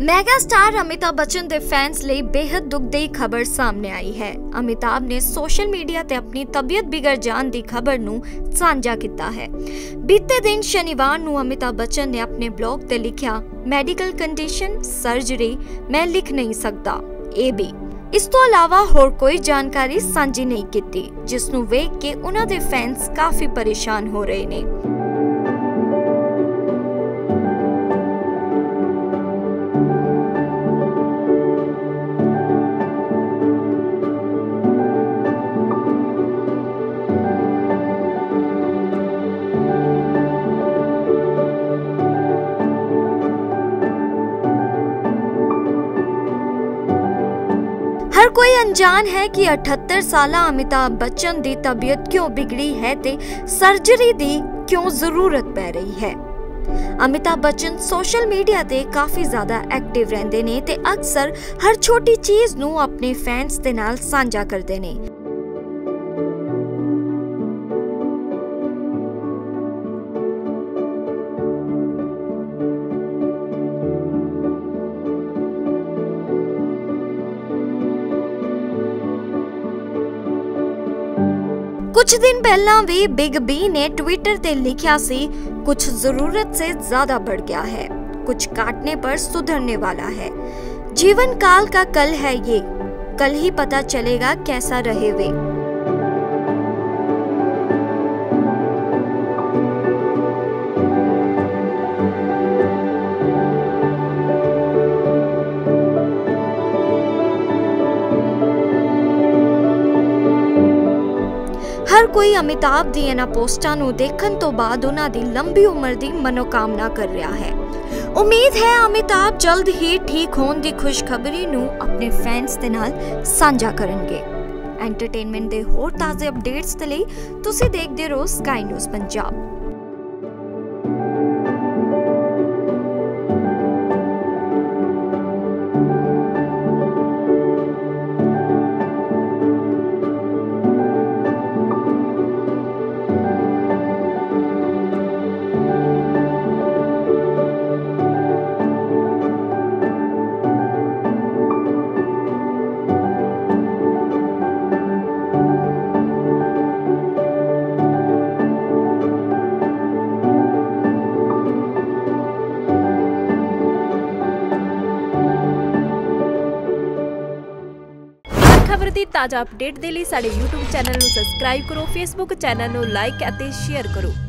Mega star Amitabh Bachchan दे fans ਲਈ बेहद दुखदाई खबर सामने आई है। अमिताभ ने सोशल मीडिया ते अपनी तबीयत बिगड़ जान दी खबर नू साझा किया है। बीते दिन शनिवार नू अमिताभ बच्चन ने अपने ब्लॉग ते लिखा, मेडिकल कंडीशन सर्जरी मैं लिख नहीं सकता ए भी। इस तो अलावा होर कोई जानकारी साझी नहीं की, जिसनू वेख के उन्हां दे फैंस काफी परेशान हो रहे ने। हर कोई अनजान है कि 78 साला अमिताभ बच्चन दी तबीयत क्यों बिगड़ी है ते सर्जरी दी क्यों जरूरत पै रही है। अमिताभ बच्चन सोशल मीडिया ते काफी ज्यादा एक्टिव रहंदे ने ते अक्सर हर छोटी चीज नू अपने फैंस दे नाल साझा करदे ने। कुछ दिन पहला भी बिग बी ने ट्विटर ते लिखा सी, कुछ जरूरत से ज्यादा बढ़ गया है, कुछ काटने पर सुधरने वाला है। जीवन काल का कल है ये, कल ही पता चलेगा कैसा रहे वे। हर कोई अमिताभ दी इन्हां पोस्टां नूं देखण तो बाद उन्हां दी लंबी उम्र दी मनोकामना कर रहा है। उम्मीद है अमिताभ जल्द ही ठीक होण दी खुशखबरी नूं अपने फैंस दे नाल साझा करनगे। एंटरटेनमेंट दे होर ताजे अपडेट्स दे लई तुसीं देखदे रहो स्काई न्यूज़ पंजाब। खबर की ताज़ा अपडेट के लिए साडे YouTube चैनल नूं सबसक्राइब करो, Facebook चैनल नूं लाइक और शेयर करो।